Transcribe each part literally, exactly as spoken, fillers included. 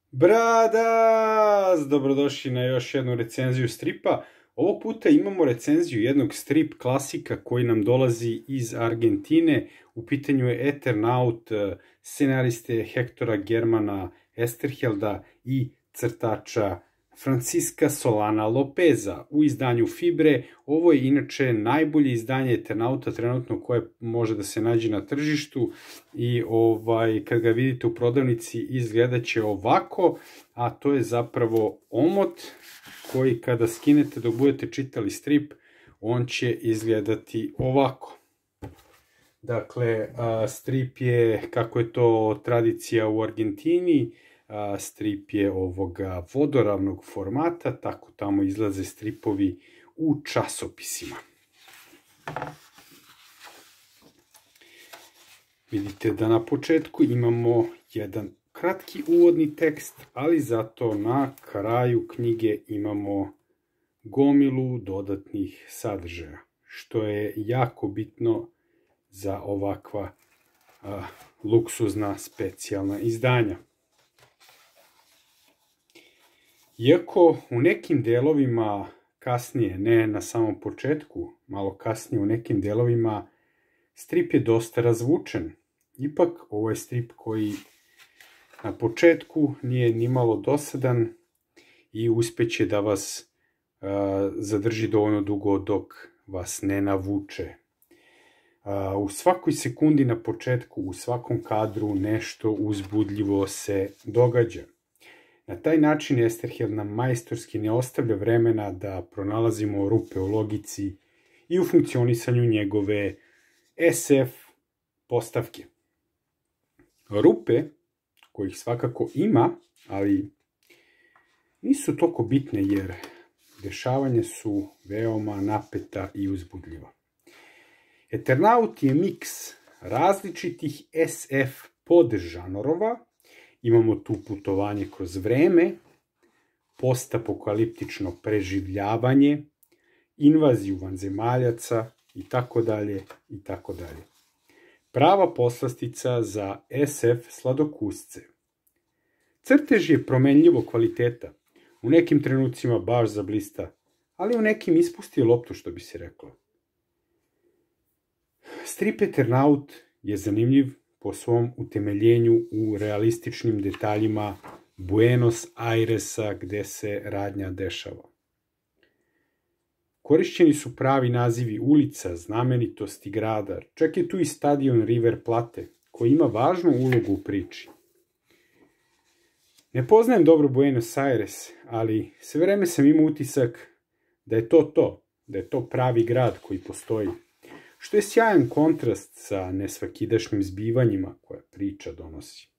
Bradas! Dobrodošli na još jednu recenziju stripa. Ovog puta imamo recenziju jednog strip klasika koji nam dolazi iz Argentine. U pitanju je Eternaut, scenariste Hektora Germana Esterhelda i crtača Francisca Solana Lopeza u izdanju Fibre. Ovo je inače najbolje izdanje Eternauta trenutno koje može da se nađe na tržištu i ovaj, kad ga vidite u prodavnici izgledat će ovako, a to je zapravo omot koji kada skinete dok budete čitali strip, on će izgledati ovako. Dakle, strip je, kako je to tradicija u Argentini, strip je ovoga vodoravnog formata, tako tamo izlaze stripovi u časopisima. Vidite da na početku imamo jedan kratki uvodni tekst, ali zato na kraju knjige imamo gomilu dodatnih sadržaja, što je jako bitno za ovakva a, luksuzna specijalna izdanja. Iako u nekim delovima kasnije, ne na samom početku, malo kasnije u nekim delovima, strip je dosta razvučen. Ipak ovo je strip koji na početku nije nimalo dosadan i uspeće da vas a, zadrži dovoljno dugo dok vas ne navuče. A, u svakoj sekundi na početku, u svakom kadru nešto uzbudljivo se događa. Na taj način Esterheld nam majstorski ne ostavlja vremena da pronalazimo rupe u logici i u funkcionisanju njegove es ef postavke. Rupe, kojih svakako ima, ali nisu toliko bitne jer dešavanja su veoma napeta i uzbudljiva. Eternaut je miks različitih es ef podžanrova. Imamo tu putovanje kroz vreme, postapokaliptično preživljavanje, invaziju vanzemaljaca i tako dalje i tako dalje. Prava poslastica za es ef sladokusce. Crtež je promenljivo kvaliteta, u nekim trenucima baš zablista, ali u nekim ispusti loptu, što bi se reklo. Strip Eternaut je zanimljiv po svom utemeljenju u realističnim detaljima Buenos Airesa gde se radnja dešava. Korišćeni su pravi nazivi ulica, znamenitosti grada, čak je tu i stadion River Plate, koji ima važnu ulogu u priči. Ne poznajem dobro Buenos Aires, ali sve vreme sam imao utisak da je to to, da je to pravi grad koji postoji, što je sjajan kontrast sa nesvakidašnjim zbivanjima koje priča donosi.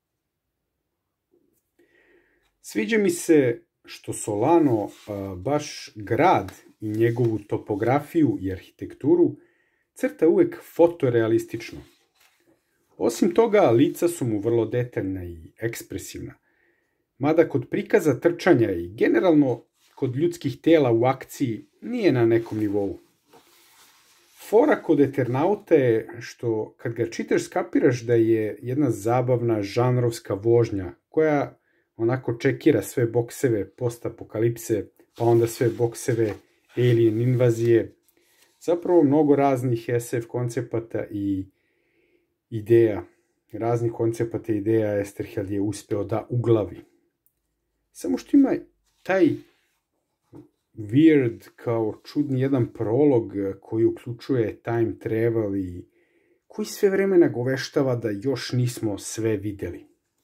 Sviđa mi se što Solano a, baš grad i njegovu topografiju i arhitekturu crta uvek fotorealistično. Osim toga, lica su mu vrlo detaljna i ekspresivna, mada kod prikaza trčanja i generalno kod ljudskih tela u akciji nije na nekom nivou. Fora kod Eternauta je što kad ga čitaš skapiraš da je jedna zabavna žanrovska vožnja koja onako čekira sve bokseve postapokalipse, pa onda sve bokseve alien invazije, zapravo mnogo raznih es ef koncepata i ideja, raznih koncepata i ideja Esterheld je uspeo da uglavi. Samo što ima taj weird, kao čudni jedan prolog koji uključuje time travel i koji sve vreme nagoveštava da još nismo sve videli.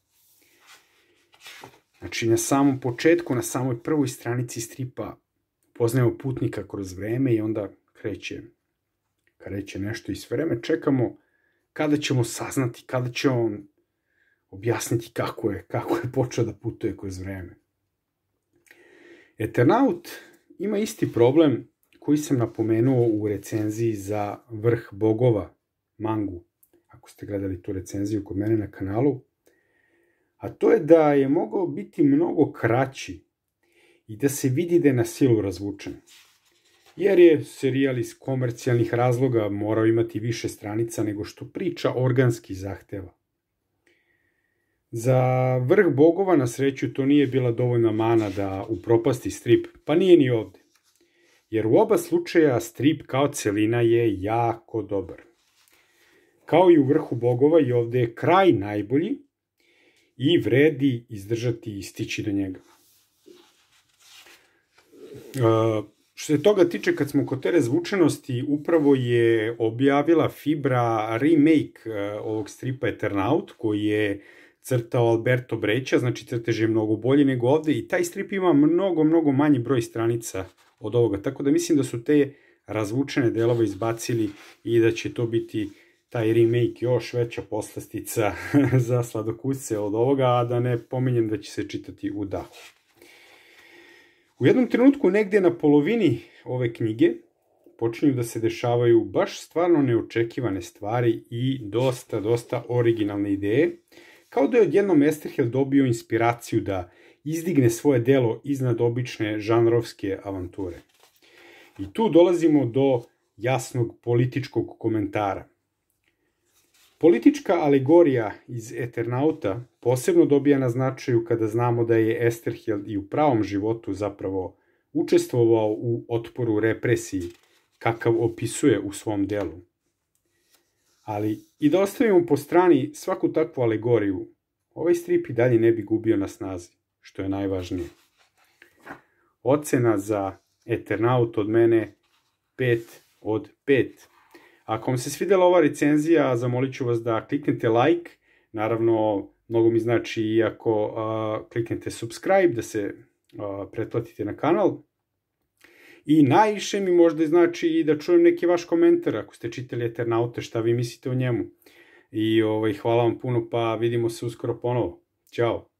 Znači, na samom početku, na samoj prvoj stranici stripa poznajemo putnika kroz vreme i onda kreće, kreće nešto i sve vreme čekamo kada ćemo saznati, kada će on objasniti kako je, kako je počeo da putuje kroz vreme. Eternaut ima isti problem koji sam napomenuo u recenziji za Vrh bogova, mangu, ako ste gledali tu recenziju kod mene na kanalu, a to je da je mogao biti mnogo kraći i da se vidi da je na silu razvučen, jer je serijal iz komercijalnih razloga morao imati više stranica nego što priča organski zahteva. Za vrh bogova na sreću to nije bila dovoljna mana da upropasti strip, pa nije ni ovde. Jer u oba slučaja strip kao celina je jako dobar. Kao i u vrhu bogova i ovde je kraj najbolji i vredi izdržati i stići do njega. Što se toga tiče, kad smo kod te razvučenosti, upravo je objavila Fibra remake ovog stripa Eternaut, koji je crtao Alberto Breccia, znači crtež je mnogo bolji nego ovde i taj strip ima mnogo, mnogo manji broj stranica od ovoga, tako da mislim da su te razvučene delove izbacili i da će to biti taj remake još veća poslastica za sladokusce od ovoga, a da ne pominjem da će se čitati u dahu. U jednom trenutku, negde na polovini ove knjige, počinju da se dešavaju baš stvarno neočekivane stvari i dosta, dosta originalne ideje, kao da je odjednom Esterhel dobio inspiraciju da izdigne svoje delo iznad obične žanrovske avanture. I tu dolazimo do jasnog političkog komentara. Politička alegorija iz Eternauta posebno dobija na značaju kada znamo da je Esterhel i u pravom životu zapravo učestvovao u otporu represiji, kakav opisuje u svom delu. Ali i da ostavimo po strani svaku takvu alegoriju, ovaj strip i dalje ne bi gubio na snazi, što je najvažnije. Ocena za Eternaut od mene pet od pet. Ako vam se svidela ova recenzija, zamolit ću vas da kliknete like, naravno mnogo mi znači i ako a, kliknete subscribe, da se a, pretplatite na kanal. I najviše mi možda znači i da čujem neki vaš komentar, ako ste čitali Eternauta, šta vi mislite o njemu. I ovaj, hvala vam puno, pa vidimo se uskoro ponovo. Ćao!